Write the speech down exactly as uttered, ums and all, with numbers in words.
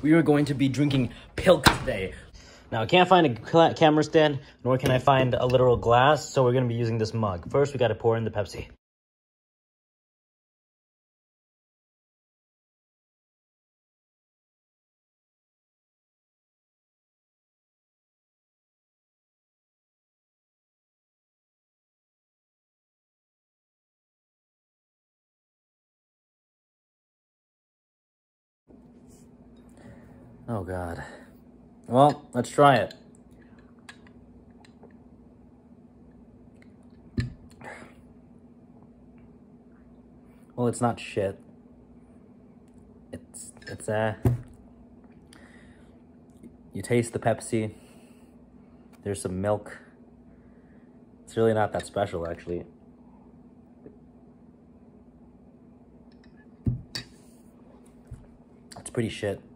we are going to be drinking pilk today. Now, I can't find a camera stand, nor can I find a literal glass, so we're going to be using this mug. First, we got to pour in the Pepsi. Oh, God. Well, let's try it. Well, it's not shit. It's, it's, uh... You taste the Pepsi. There's some milk. It's really not that special, actually. It's pretty shit.